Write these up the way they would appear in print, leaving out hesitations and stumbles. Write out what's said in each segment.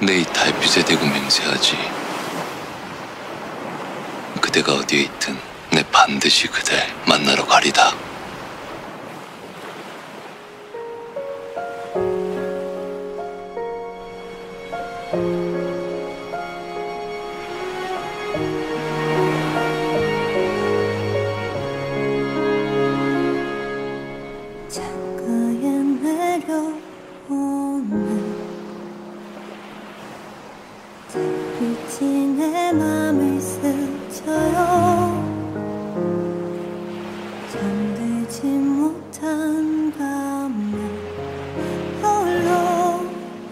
내 이 달빛에 대고 맹세하지. 그대가 어디에 있든 내 반드시 그댈 만나러 가리다. 창가에 내려오는 달빛이 내 맘을 스쳐요. 잠들지 못한 밤에 홀로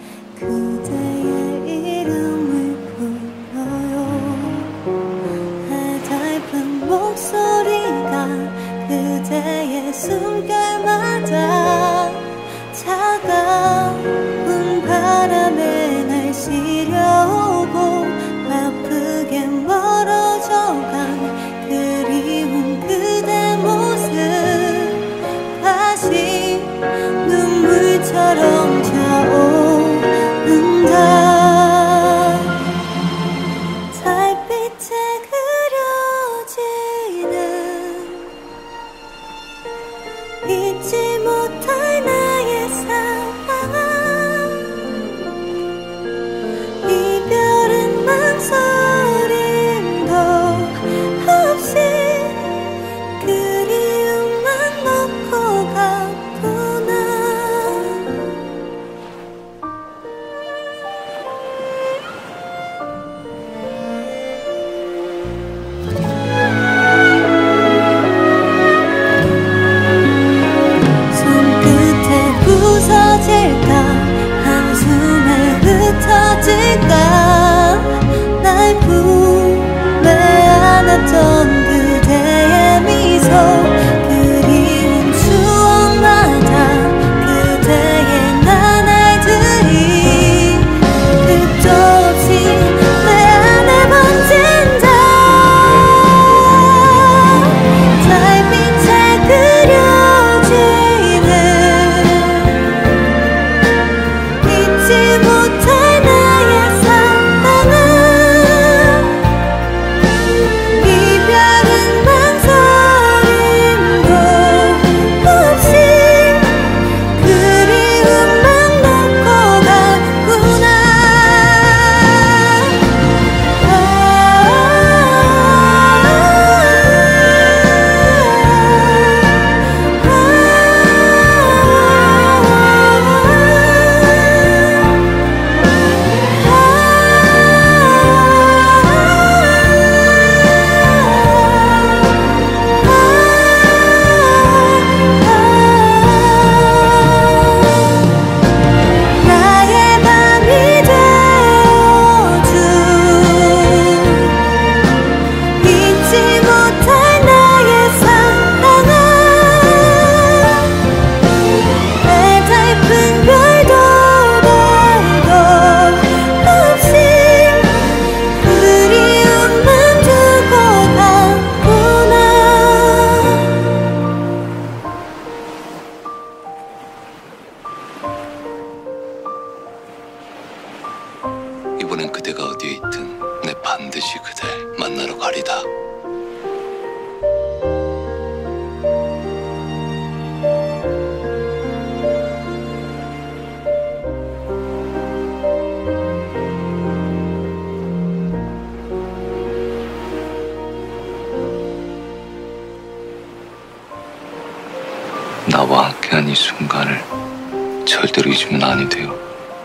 그대의 이름을 불러요. 해달픈 목소리가 그대의 숨결마다 차가운 바람에 날 시려오고 아프게 멀어져간 그리운 그대 모습 다시 눈물처럼 차오른다. 달빛에 그려지는 잊지 못할 나의 사랑아. 이별은 망설임도 없이 그리움만 놓고 가구나. 손끝에 부서질까 한숨에 흩어질까 날 품에 안았던 그대의 미소 그리운 추억마다 그대의 나날들이 끝도 없이 내 안에 번진다. 달빛에 그려지는 잊지 못할 나의 사랑아. 이별은 망설임도 없이 그리움만 놓고 가구나. 나의 밤이 되어준 잊지 못할 나의 사랑아. 애달픈 별도 별도 없이 그리움만 두고 가구나. 이번엔 그대가 어디에 있든 내 반드시 그댈 만나러 가리다. 나와 함께한 이 순간을 절대로 잊으면 아니 돼요.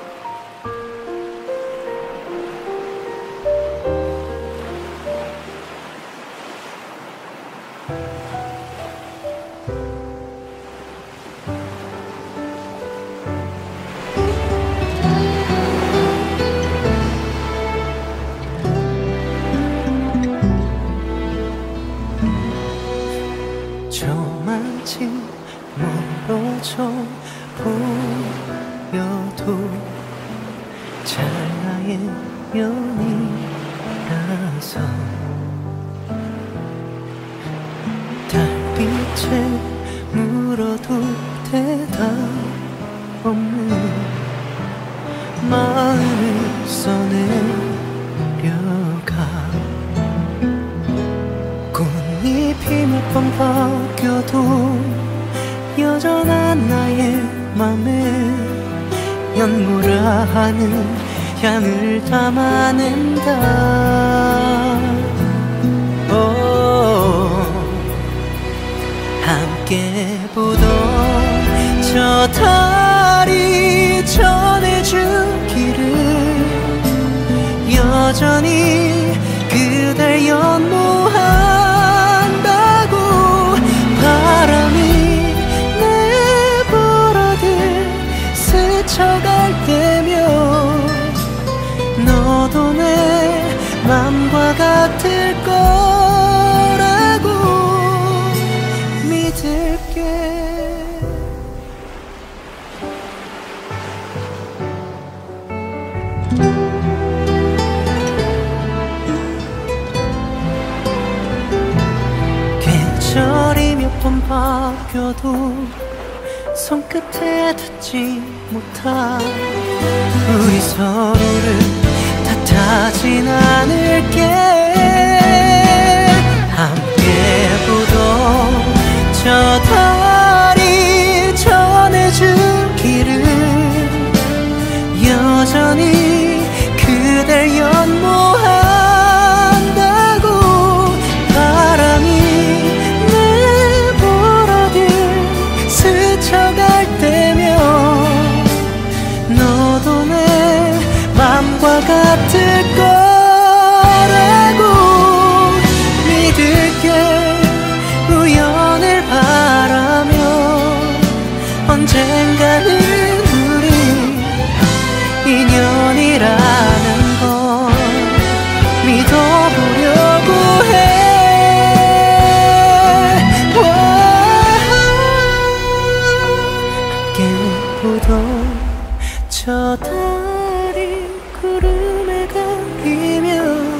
저만치 멀어져 보여도 찰나의 연이라서 달빛에 물어도 대답 없는 마음을 써내려가. 꽃잎이 몇 번 바뀌어도 여전한 나의 맘에 연모라 하는 향을 담아낸다. 함께 보던 저 달이 전해주기를 여전히 그댈 연모한다고. 바람이 내버려들 스쳐갈 때면 너도 내 맘과 같을 거라고 믿을게. 계절이 몇 번 바뀌어도 손끝에 닿지 못한 우리 서로를 탓하진 않을게. 함께 보던 저 달이 전해주기를 여전히 그댈 연모한다고. 바람이 내버려들 스쳐갈 때면 너도 내 맘과 같을 거라고 믿을게. 우연을 바라며 언젠가는 우리 인연이라는 걸 믿어보려고 해. 함께 보던 저 달이 구름에 가리며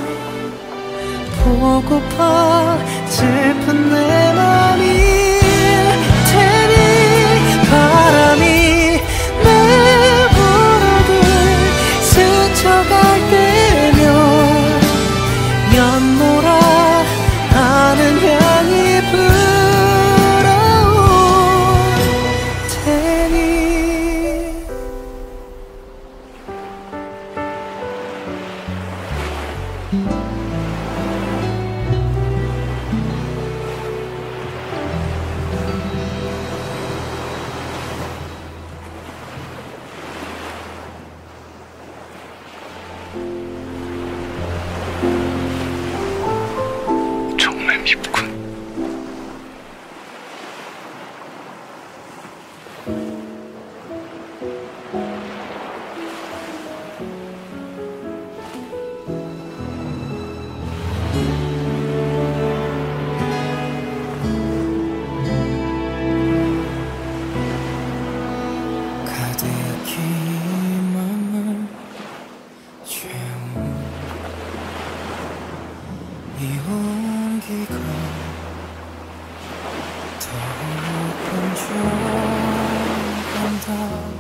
보고파 슬픈 내 맘일 테니. 바람이 내버려들 스쳐갈 때면 연모라 하는 향이 불어올 테니. 정말 밉군. 가득히 맘을 채운 이 온기가 더욱 번쩍한다.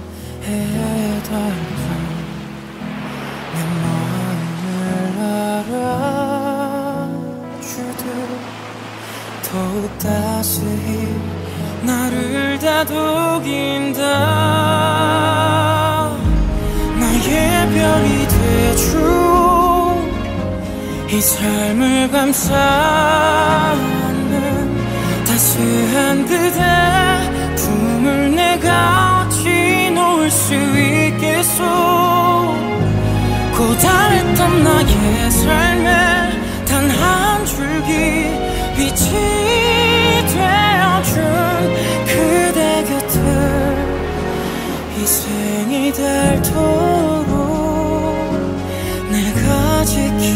해달픈 내 마음을 알아주듯 더욱 따스히 나를 다독인다. 나의 별이 되줘 이 삶을 감싸는 따스한 그대 품을 내가 지놓을 수 있겠소. 고달했던 나의 삶에 단 한 줄기 빛이 되어준 그대 곁을 희생이 닳도록 내가 지킬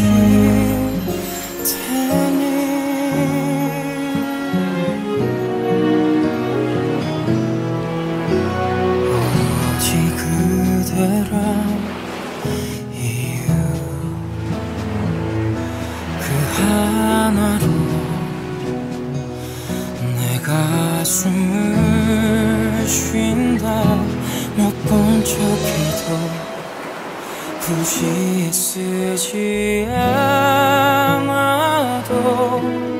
테니. 오직 그대란 이유 그 하나로 내가 숨을 쉰다. 못 본 척해도 굳이 쓰지 않아도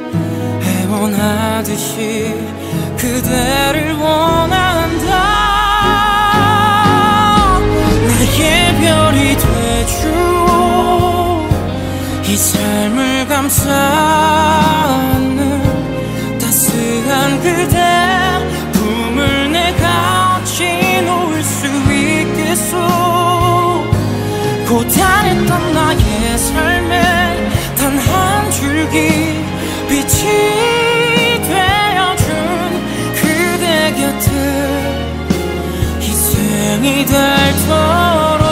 애원하듯이 그대를 원한다. 나의 별이 되주오. 이 삶을 감싸는 따스한 그대 품을 내가 어찌 놓을 수 있겠소. 고단했던 나의 삶에 단 한 줄기 빛이 되어준 그대 곁을 희생이 닳도록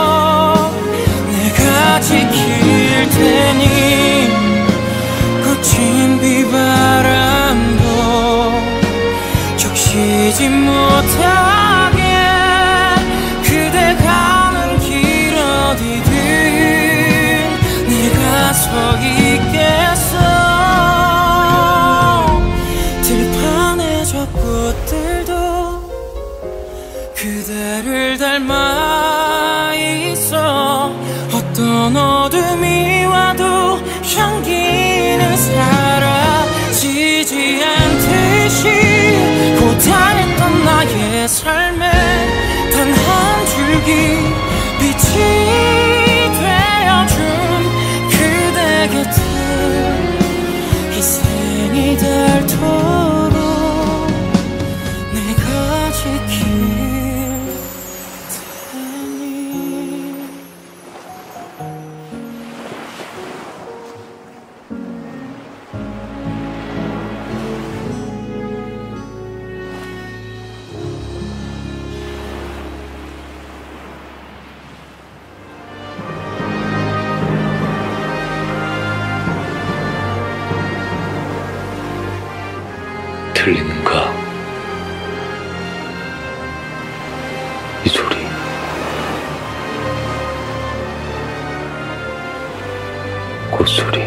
내가 지킬 테니 거친 비바람도 적시지 못하게 그대 가는 길 어디든 내가 서 있겠어. 들판의 저 꽃들도 그대를 닮아 있어. 어떤 어둠이 와도 향기는 사라지지 않듯이 고단했던 나의 삶에 단 한 줄기 빛이 되어준 그대 곁을 희생이 닳도록 내가 지킬 테니. 들리는가? 이 소리. 꽃소리.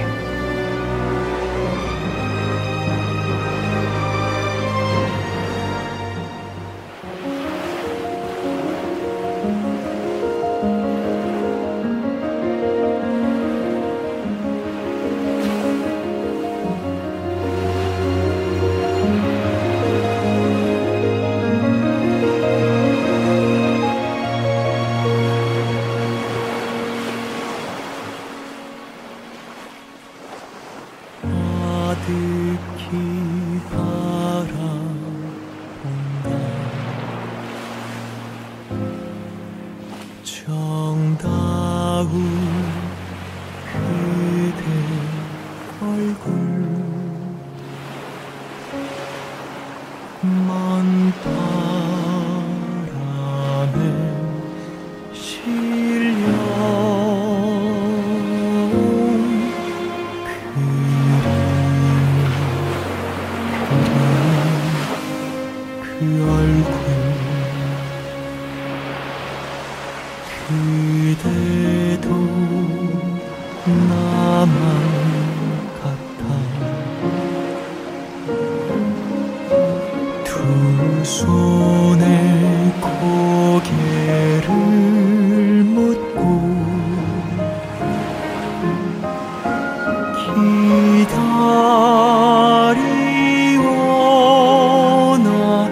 가득히 바라본다. 정다운 그대 얼굴 먼 바람에 실려 그 얼굴 그대도 나만 같아. 두 손에 고개를 묻고 기다리오나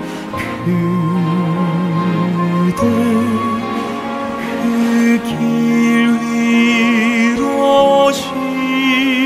그대 그 길 위로 지나가네.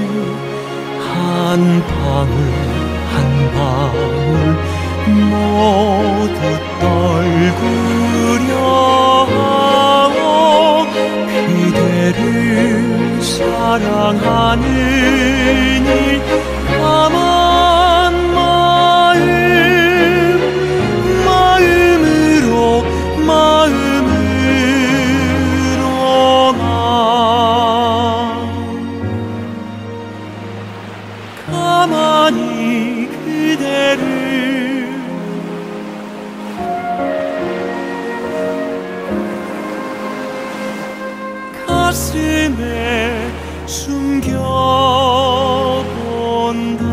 한 방울 한 방울 모두 떨구려하오 그대를 사랑하는 일 까만 마음으로만 가만히 그대를 가슴에 숨겨본다.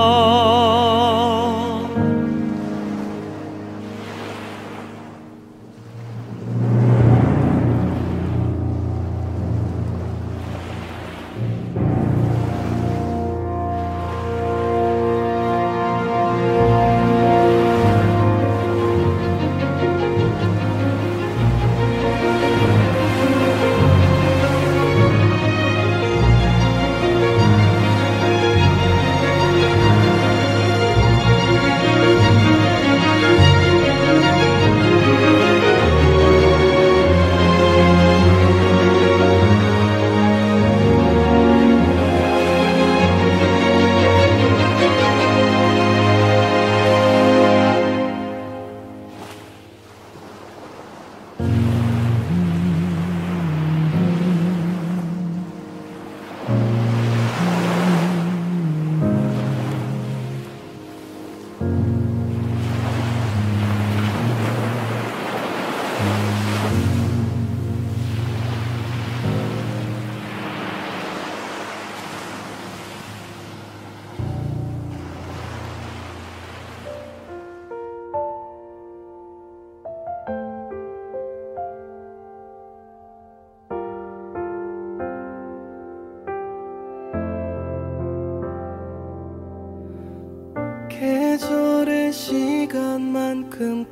계절의 시간만큼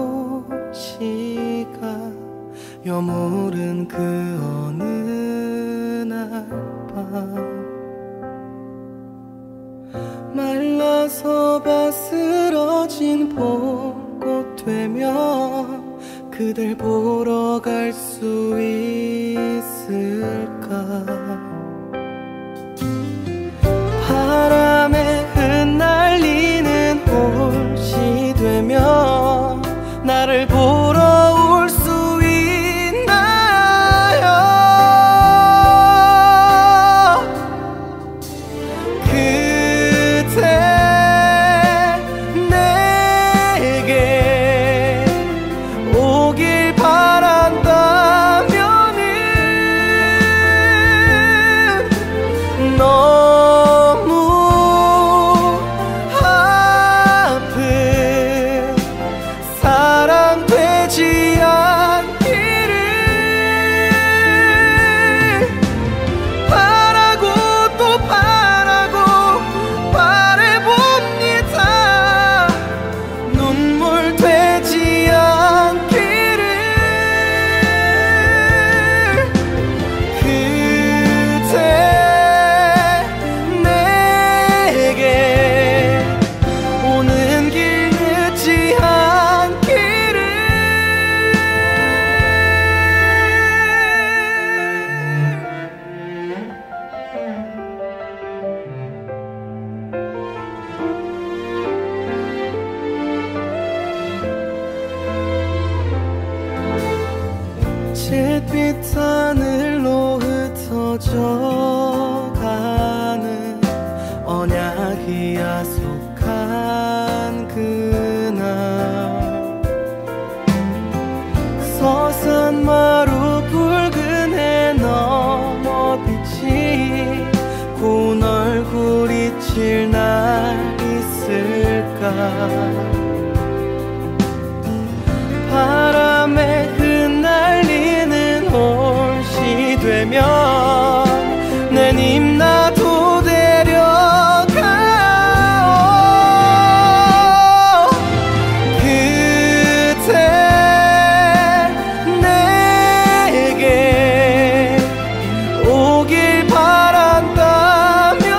꽃이가 여물은 그 어느 날 밤 말라서 바스러진 봄꽃 되며 그댈 보러 갈 수 있을까. 바람에 흩날리는 홀씨 되며 나를 보러 올 수 있나요. 그대 내게 오길 바란다면은 너무 아픈 사람 되지 않기를 바라고 또 바라고 바라봅니다. 눈물 되지 않기를 그대 내게 오는 길 늦지 않기를. 잿빛 하늘로 흩어져 가는 언약이 야속한 그날 서산마루 붉은 해 넘어 빛이 고운 얼굴 잊힐 날 있을까. 바람에 흩날리는 홀씨 되면 내 님 나도 데려가오. 그대 내게 오길 바란다면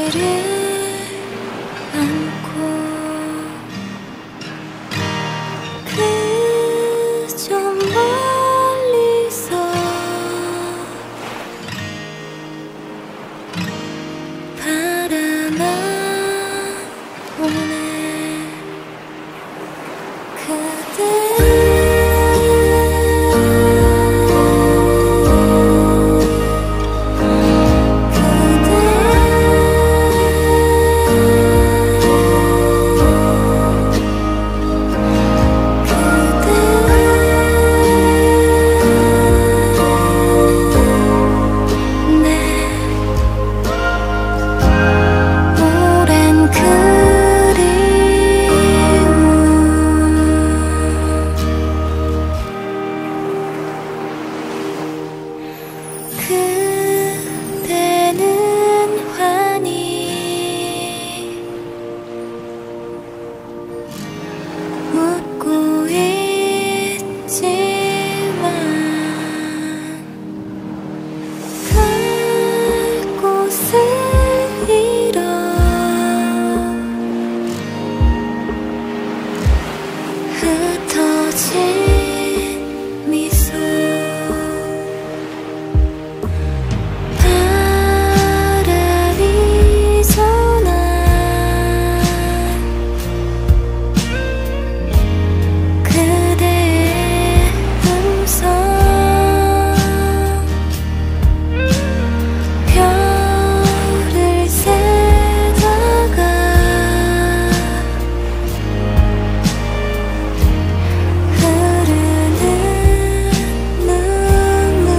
그대를 안고 그저 멀리서 바라만 보네. 그대는 환히 웃고 있지만 갈 곳을 잃어 흩어진 미소 바람이 전한 그대의 음성 별을 세다가 흐르는 눈물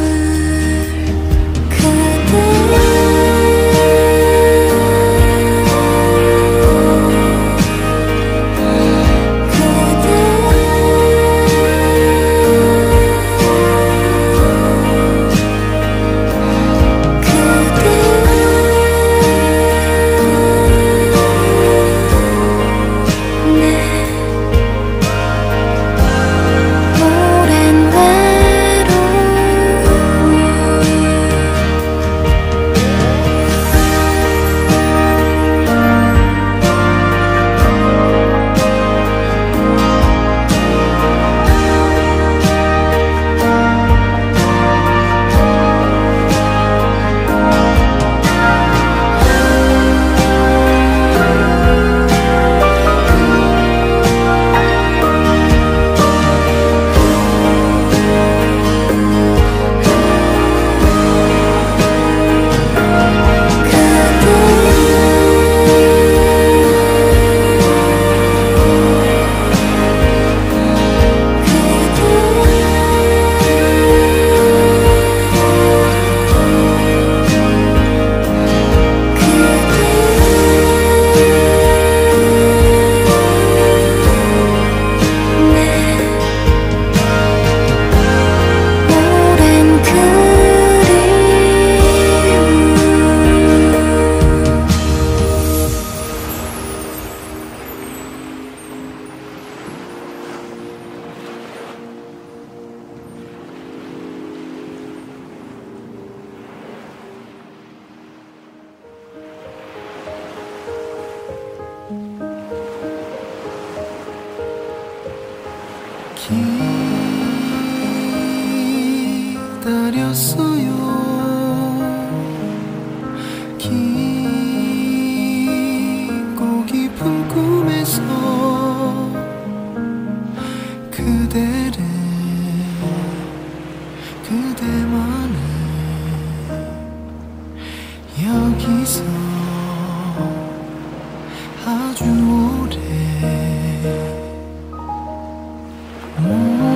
오랜 기다렸어요. 깊고 깊은 꿈에서 그대를 그대만을 여기서 아주 오래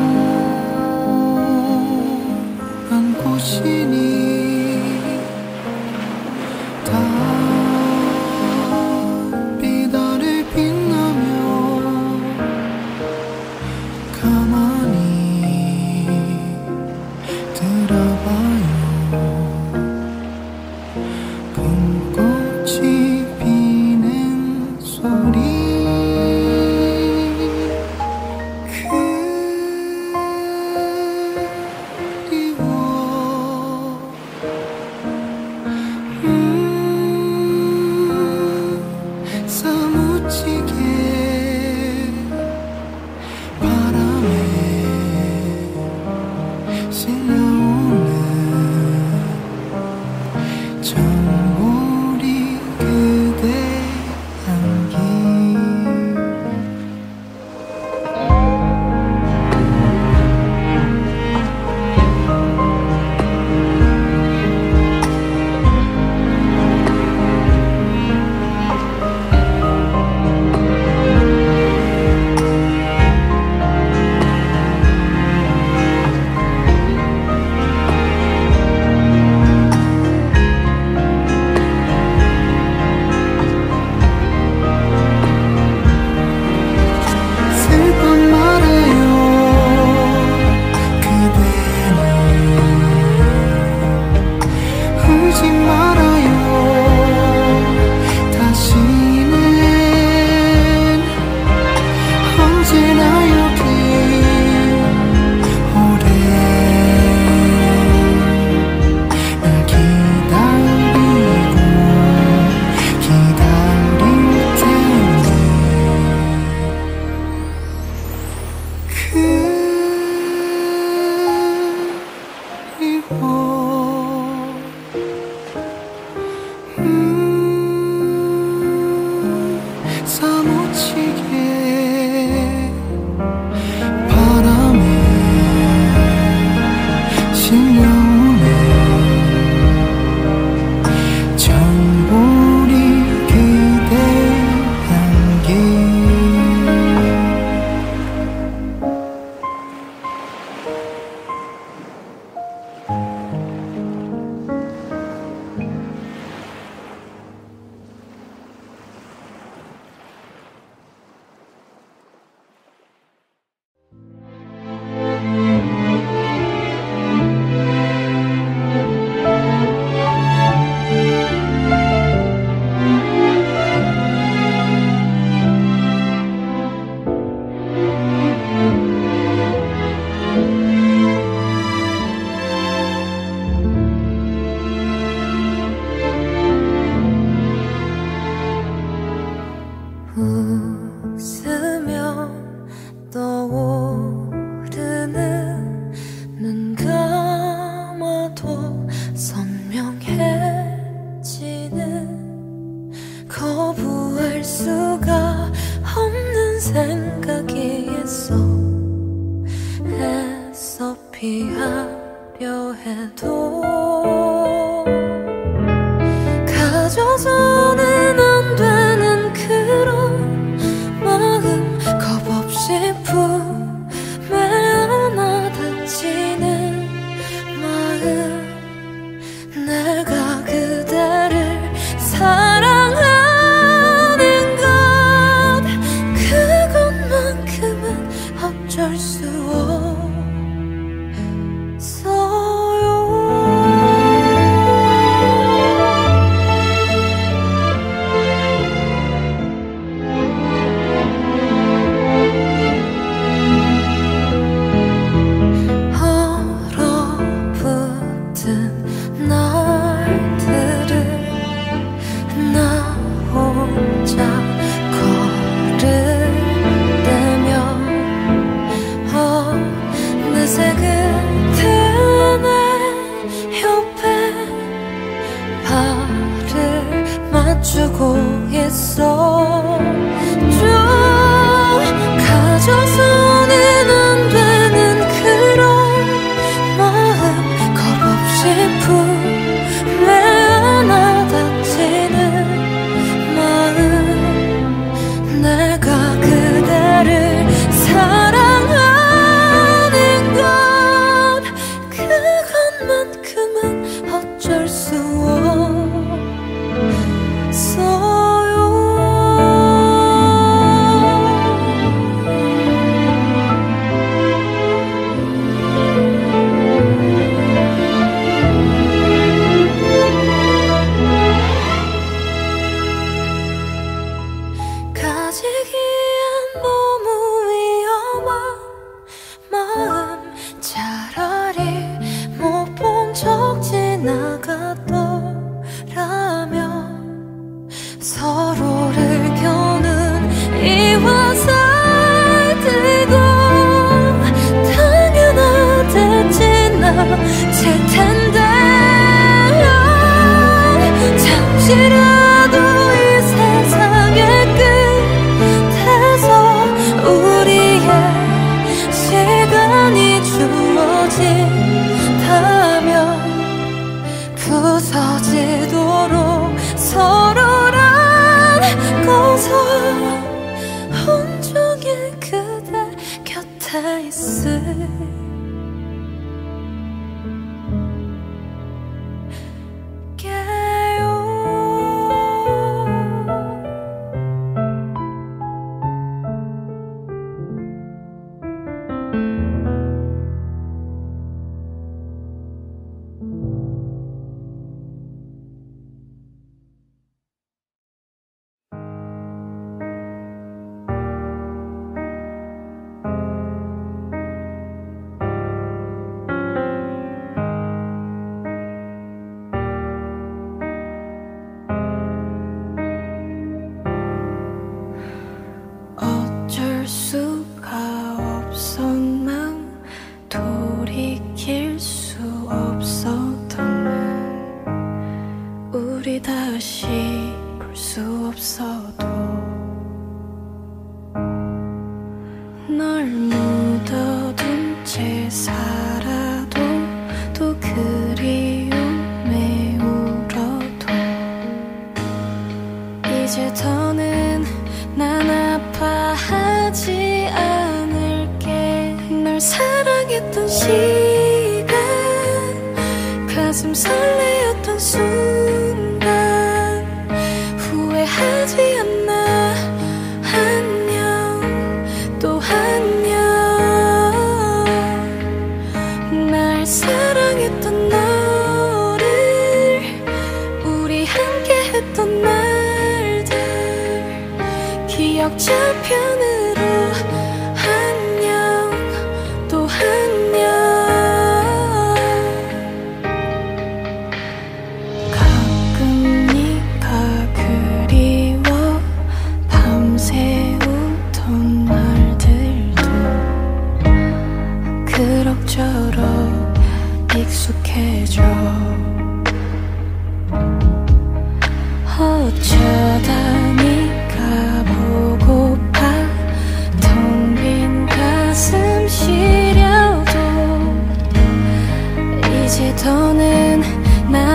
사무치게 바람에 실려오네 정보리 그대 향기 웃으며 떠오르는 눈 감아도 선명해지는 거부할 수가 없는 생각이 있어 애써 피하려 해도 가져서는 안 되는 그런 마음 겁없이 품에 안아 다치는 마음 내가 그대를 사랑하는 것 그것만큼은 어쩔 수 없어요. 얼어붙은 날들을 나 혼자 걸으려면 어느새 그대 내 옆에 발을 맞추고 있어 쭉 가져서는 안 되는 그런 마음 겁없이 품에 안아 다치는 마음 내가 그대를 사랑하는 것 그것만큼은 어쩔 수 없어요. 가지기엔 너무 위험한 마음 차라리 못 본 적 지나가더라면 서로를 겨눈 이와 살들고 당연하대 지나칠 텐데 잠시라도 이 세상의 끝에서 우리의 시간이 주어진다면 부서지도록 서로를 안고서 온종일 그대 곁에 어쩔 수가 없어 난 돌이킬 수 없었던 우리 다시 볼 수 없어도 더는 난 아파하지 않을게. 널 사랑했던 시간, 가슴 설레었던 순간 후회하지 않나. 안녕 또 안녕. 날 사랑했던 너를, 우리 함께했던 날들 기억 저편으로 안녕 또 안녕. 가끔 네가 그리워 밤새 웃던 날들도 그럭저럭 익숙해져. 어쩌다 네가 보고파 텅 빈 가슴 시려도 이제 더는 난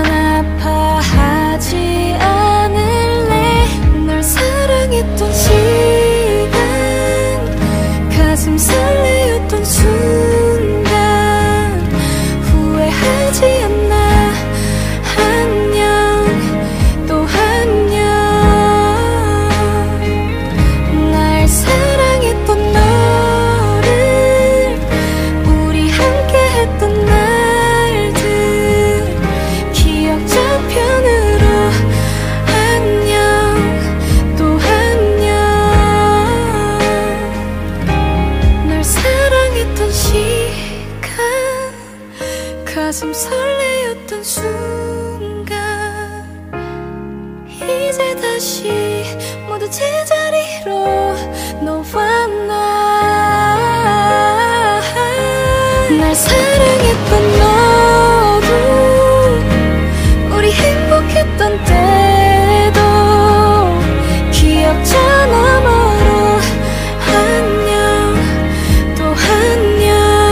아파하지 않을래. 널 사랑했던 시간, 가슴 설레었던 순간 후회하지 않나. 안녕 또 안녕. 날 사랑했던 너를, 우리 함께했던 날들 기억 저편으로 안녕 또 안녕. 널 사랑했던 시간, 가슴 설레었던 순간 이제 다시 모두 제자리로 너와 나. 날 사랑했던 너도, 우리 행복했던 때도 기억 저 너머로 안녕 또 안녕.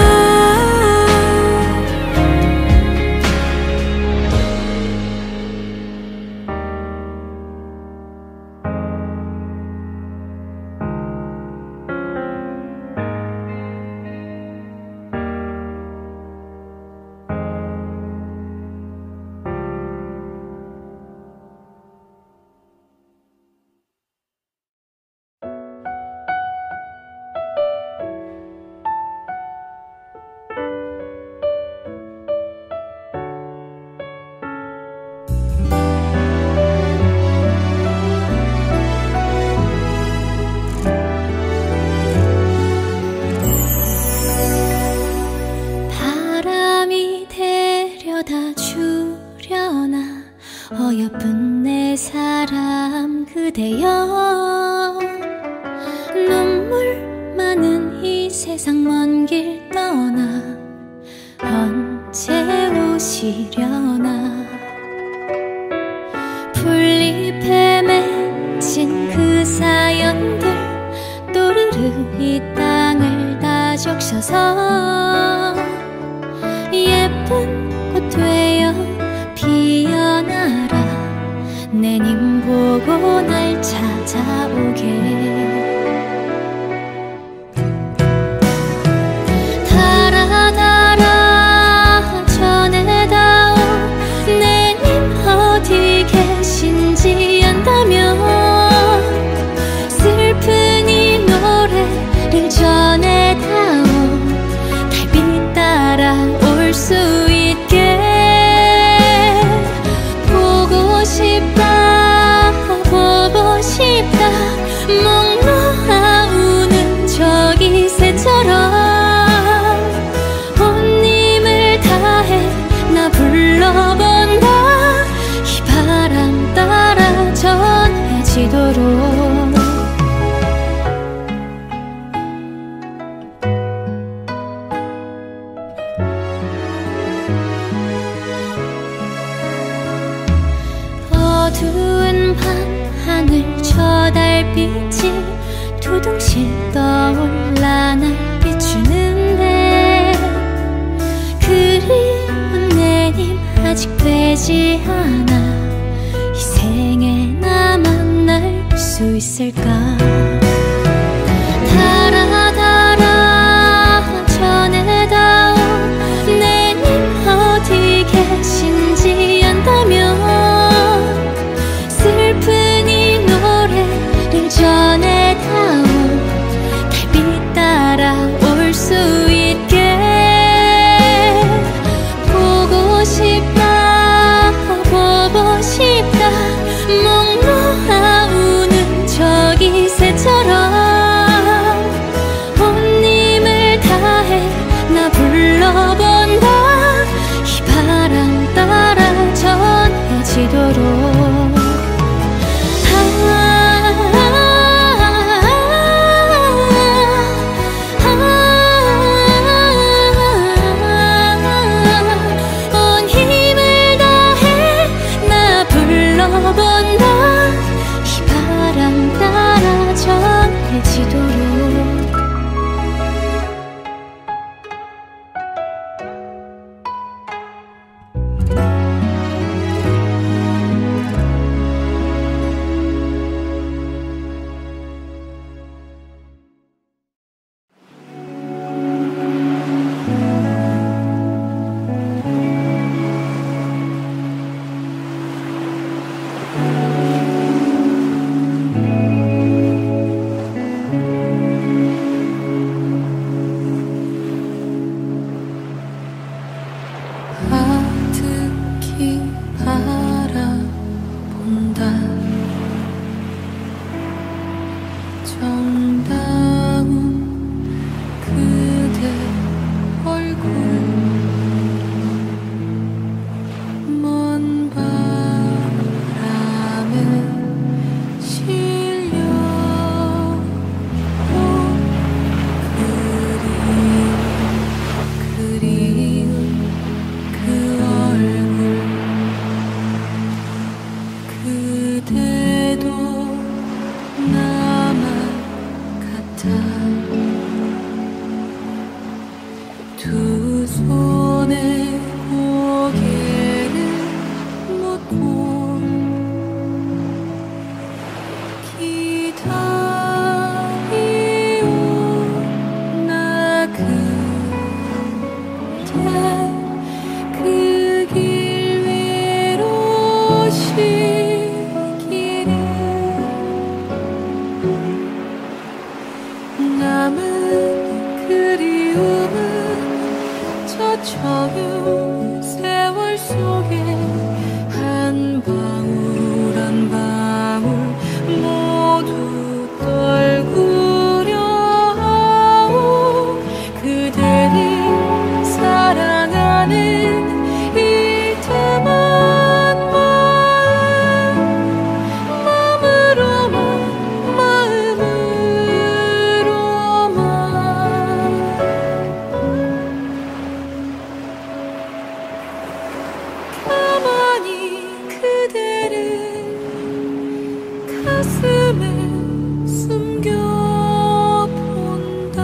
바람이 데려다 주려나 어여쁜 내 사람 그대여. 눈물 많은 이 세상 먼 길 떠나 언제 오시려나. 풀잎에 맺힌 그 사연들 또르르 이 땅을 다 적셔서 예쁜 꽃 되어 피어나라. 내님 보고 날 찾아오게. 달아 달아 전해다오. 내님 어디 계신지 안다면 슬픈 이 노래를 전해다오. 달빛 따라 올 수 있게. 보고 싶다 보고 싶다. 목 놓아 우는 저기 새처럼 온 힘을 다해 나 불러본다. 이 바람 따라 전해지도록. 어두운 밤 하늘 저 달빛이 두둥실 떠올라 날 비추는데 그리운 내님 아직 되지 않아. 이 생에 나만 날 수 있을까? 달아 달아 전해다오 내님 어디 계신지 안다면 슬픈 이 노래를 전해다오 달빛 따라 올 수 있게 보고 싶다 보고 싶다 목 놓아 우는 저기 새처럼 온 힘을 다해 나 불러본다 이 바람 따라 전해지도록 온 힘을 다해 나 불러본다 이 바람 따라 전해지도록 아득히 바라본다 정다운 그대 얼굴 먼 바람에 실려 그리운 그 얼굴 그대도 나만 같아 두 손에 고개를 묻고 기다리오 나 그대 그 길 외로시기를 남은 그리움은 저 청유 세월 속에 한 방울 한 방울 모두 떨구려 하오 그대를 사랑하는 이 틈한 마음으로만 가만히 그대를 가슴에 숨겨본다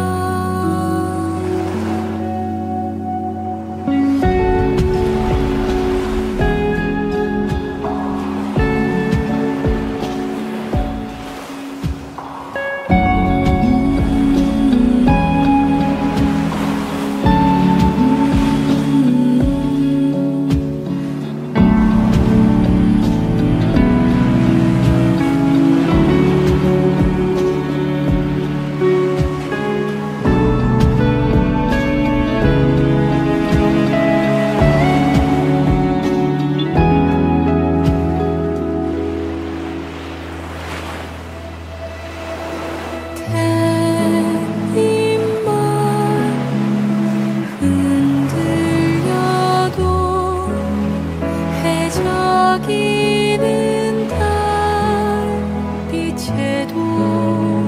흔들려도 해적이는 달빛에도